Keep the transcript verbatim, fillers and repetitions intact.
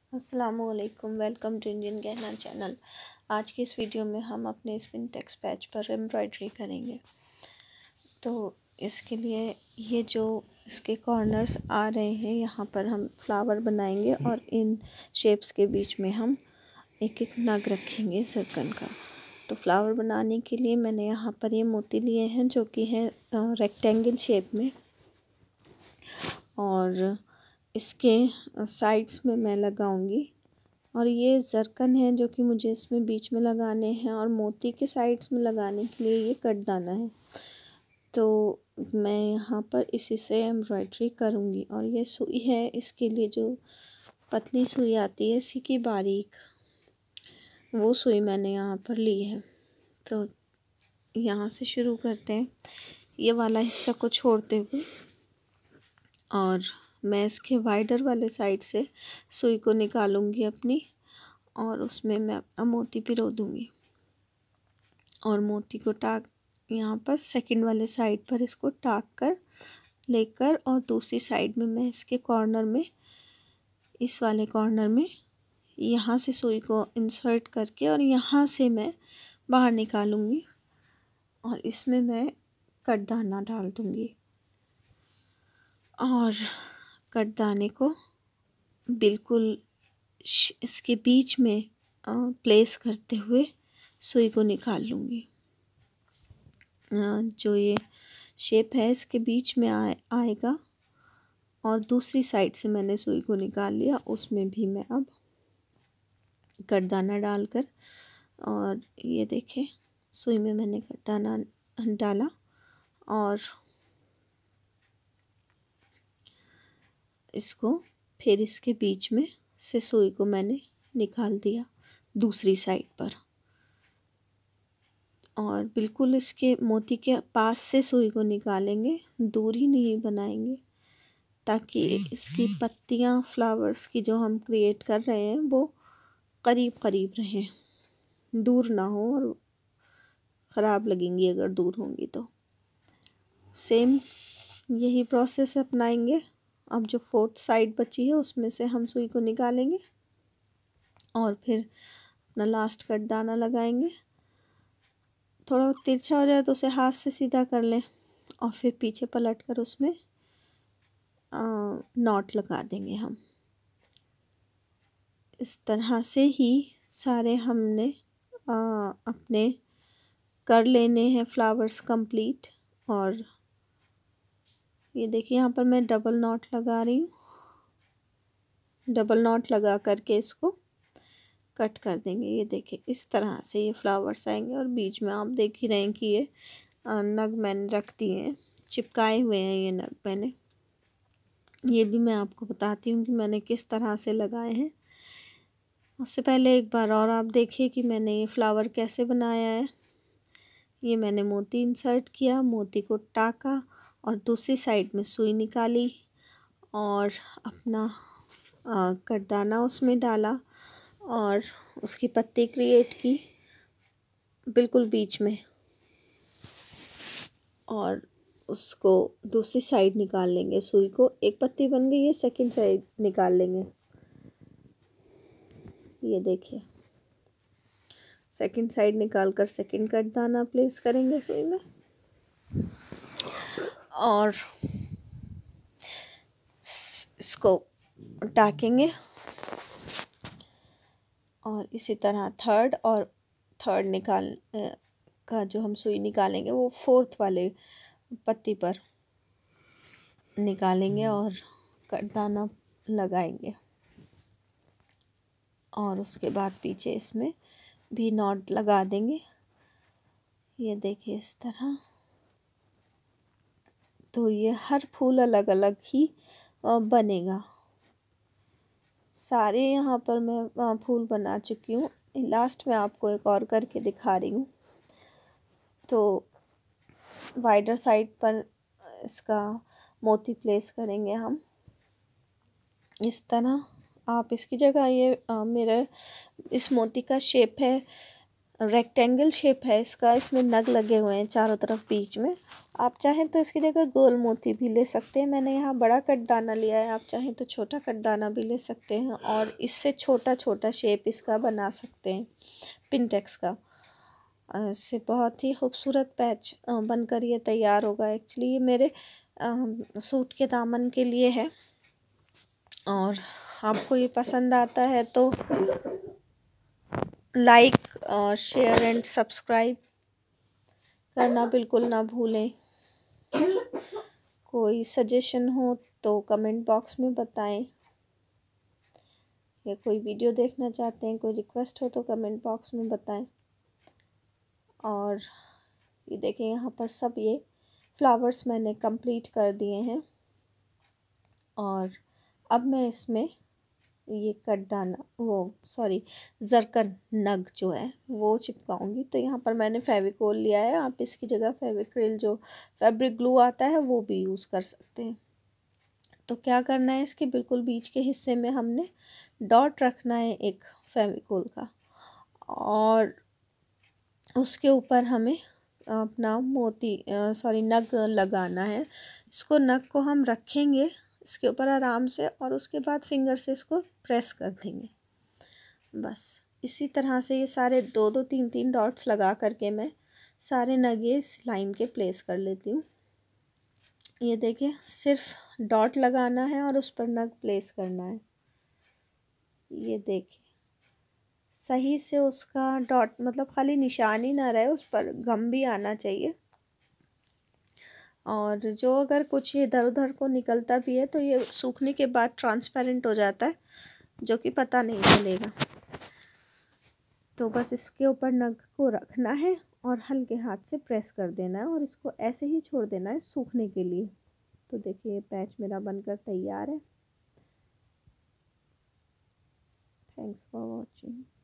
अस्सलामुअलैकुम, welcome to Indian गहना channel. आज की इस वीडियो में हम अपने इस पिंटेक्स पैच पर एम्ब्रॉयडरी करेंगे। तो इसके लिए ये जो इसके कॉर्नर्स आ रहे हैं, यहाँ पर हम फ्लावर बनाएंगे और इन शेप्स के बीच में हम एक एक नग रखेंगे सर्कल का। तो फ्लावर बनाने के लिए मैंने यहाँ पर ये मोती लिए हैं जो कि हैं रेक्टेंगल शेप में, और इसके साइड्स में मैं लगाऊंगी। और ये जरकन है जो कि मुझे इसमें बीच में लगाने हैं, और मोती के साइड्स में लगाने के लिए ये katdana है। तो मैं यहाँ पर इसी से एम्ब्रॉयडरी करूँगी। और ये सुई है, इसके लिए जो पतली सुई आती है इसी की बारीक, वो सुई मैंने यहाँ पर ली है। तो यहाँ से शुरू करते हैं, ये वाला हिस्सा को छोड़ते हुए, और मैं इसके वाइडर वाले साइड से सुई को निकालूंगी अपनी, और उसमें मैं अपना मोती पिरो दूंगी। और मोती को टाक यहाँ पर सेकंड वाले साइड पर इसको टाक कर लेकर, और दूसरी साइड में मैं इसके कॉर्नर में, इस वाले कॉर्नर में यहाँ से सुई को इंसर्ट करके और यहाँ से मैं बाहर निकालूंगी, और इसमें मैं katdana डाल दूंगी। और katdana को बिल्कुल इसके बीच में प्लेस करते हुए सुई को निकाल लूँगी। जो ये शेप है इसके बीच में आए आएगा, और दूसरी साइड से मैंने सुई को निकाल लिया, उसमें भी मैं अब katdana डालकर, और ये देखें सुई में मैंने katdana डाला, और इसको फिर इसके बीच में से सुई को मैंने निकाल दिया दूसरी साइड पर, और बिल्कुल इसके मोती के पास से सुई को निकालेंगे, दूरी नहीं बनाएंगे, ताकि इसकी पत्तियां फ्लावर्स की जो हम क्रिएट कर रहे हैं वो करीब करीब रहें, दूर ना हो, और ख़राब लगेंगी अगर दूर होंगी तो। सेम यही प्रोसेस अपनाएंगे। अब जो फोर्थ साइड बची है उसमें से हम सुई को निकालेंगे, और फिर अपना लास्ट katdana लगाएंगे। थोड़ा तिरछा हो जाए तो उसे हाथ से सीधा कर लें, और फिर पीछे पलट कर उसमें नॉट लगा देंगे हम। इस तरह से ही सारे हमने आ, अपने कर लेने हैं फ्लावर्स कंप्लीट। और ये देखिए यहाँ पर मैं डबल नॉट लगा रही हूँ, डबल नॉट लगा करके इसको कट कर देंगे। ये देखिए इस तरह से ये फ्लावर्स आएंगे, और बीच में आप देख ही रहे हैं कि ये नग मैंने रख दिए हैं, चिपकाए हुए हैं ये नग मैंने। ये भी मैं आपको बताती हूँ कि मैंने किस तरह से लगाए हैं। उससे पहले एक बार और आप देखिए कि मैंने ये फ्लावर कैसे बनाया है। ये मैंने मोती इंसर्ट किया, मोती को टाका, और दूसरी साइड में सुई निकाली, और अपना katdana उसमें डाला, और उसकी पत्ती क्रिएट की बिल्कुल बीच में, और उसको दूसरी साइड निकाल लेंगे। सुई को एक पत्ती बन गई है, सेकंड साइड निकाल लेंगे। ये देखिए सेकंड साइड निकाल कर सेकंड katdana प्लेस करेंगे सुई में, और इसको टाकेंगे, और इसी तरह थर्ड और थर्ड निकाल का जो हम सुई निकालेंगे वो फोर्थ वाले पत्ती पर निकालेंगे, और katdana लगाएंगे, और उसके बाद पीछे इसमें भी नॉट लगा देंगे। ये देखिए इस तरह। तो ये हर फूल अलग अलग ही बनेगा। सारे यहाँ पर मैं फूल बना चुकी हूँ, लास्ट में आपको एक और करके दिखा रही हूँ। तो वाइडर साइड पर इसका मोती प्लेस करेंगे हम इस तरह। आप इसकी जगह ये आ, मेरे इस मोती का शेप है रेक्टेंगल शेप है इसका, इसमें नग लगे हुए हैं चारों तरफ बीच में। आप चाहें तो इसकी जगह गोल मोती भी ले सकते हैं। मैंने यहाँ बड़ा कटदाना लिया है, आप चाहें तो छोटा कटदाना भी ले सकते हैं और इससे छोटा छोटा शेप इसका बना सकते हैं पिंटेक्स का। इससे बहुत ही खूबसूरत पैच बनकर ये तैयार होगा। एक्चुअली ये मेरे सूट के दामन के लिए है और आपको ये पसंद आता है तो लाइक, शेयर एंड सब्सक्राइब करना बिल्कुल ना भूलें। कोई सजेशन हो तो कमेंट बॉक्स में बताएं, या कोई वीडियो देखना चाहते हैं, कोई रिक्वेस्ट हो तो कमेंट बॉक्स में बताएं। और ये देखें यहाँ पर सब ये फ्लावर्स मैंने कंप्लीट कर दिए हैं और अब मैं इसमें ये कटदाना वो सॉरी जरकन नग जो है वो चिपकाऊंगी। तो यहाँ पर मैंने फेविकोल लिया है, आप इसकी जगह फेविक्रिल जो फैब्रिक ग्लू आता है वो भी यूज़ कर सकते हैं। तो क्या करना है, इसके बिल्कुल बीच के हिस्से में हमने डॉट रखना है एक फेविकोल का और उसके ऊपर हमें अपना मोती सॉरी नग लगाना है। इसको नग को हम रखेंगे इसके ऊपर आराम से और उसके बाद फिंगर से इसको प्रेस कर देंगे। बस इसी तरह से ये सारे दो दो तीन तीन डॉट्स लगा करके मैं सारे नगे इस लाइन के प्लेस कर लेती हूँ। ये देखिए सिर्फ डॉट लगाना है और उस पर नग प्लेस करना है। ये देखिए सही से उसका डॉट मतलब खाली निशान ही ना रहे, उस पर गम भी आना चाहिए। और जो अगर कुछ इधर उधर को निकलता भी है तो ये सूखने के बाद ट्रांसपेरेंट हो जाता है, जो कि पता नहीं चलेगा। तो बस इसके ऊपर नग को रखना है और हल्के हाथ से प्रेस कर देना है और इसको ऐसे ही छोड़ देना है सूखने के लिए। तो देखिए पैच मेरा बनकर तैयार है। Thanks for watching.